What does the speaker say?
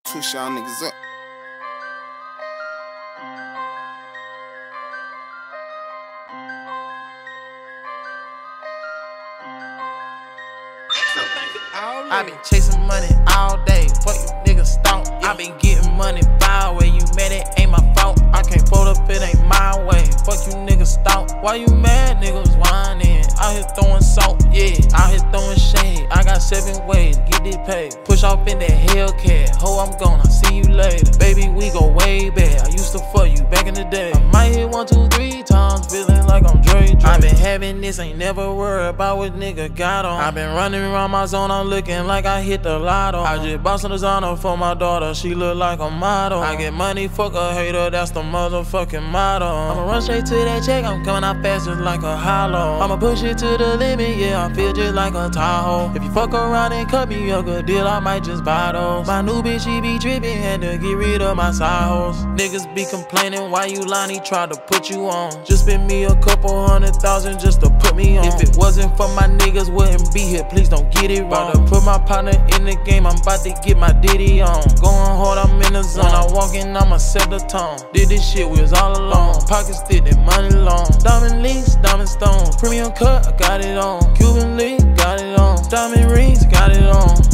Twist y'all niggas up. I been chasing money all day, fuck you niggas stonk. I been getting money foul way, you mad it ain't my fault. I can't fold up, it ain't my way, fuck you niggas stonk. Why you mad, niggas whining? Out here throwing salt, yeah, out here throwing shade. I got 7 ways to get this paid. Push off in that Hellcat, ho I'm gone, I'll see you later. Baby, we go way back, I used to fuck you back in the day. I might hit 1, 2, 3 times, feeling like I'm Dre. I been having this, ain't never worried about what nigga got on. I been running around my zone, I'm looking like I hit the lotto. I just bought some designer for my daughter, she look like a model. I get money, fuck a hater, that's the motherfucking motto. I'ma run straight to that check, I'm coming out fast just like a hollow. I'ma push it to the limit, yeah, I feel just like a Tahoe. If you fuck around and cut me a good deal, I might just buy those. My new bitch, she be trippin', had to get rid of my side hoes. Niggas be complaining why you lying, he tried to put you on. Just spend me a couple $100,000 just to put me on. If it wasn't for my niggas, wouldn't be here, please don't get it wrong. About to put my partner in the game, I'm about to get my ditty on. Going hard, I'm in the zone, I walk in, I'ma set the tone. Did this shit, we was all alone. Pockets thick and money long. Diamond links, diamond stones. Premium cut, I got it on. Cuban link, got it on. Diamond rings, got it on.